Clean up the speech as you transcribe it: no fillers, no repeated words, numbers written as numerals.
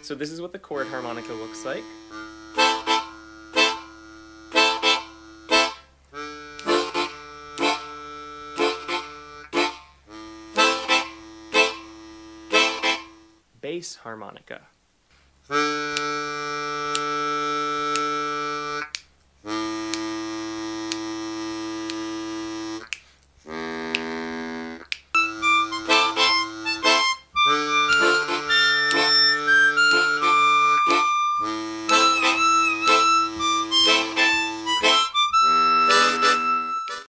So this is what the chord harmonica looks like. Bass harmonica.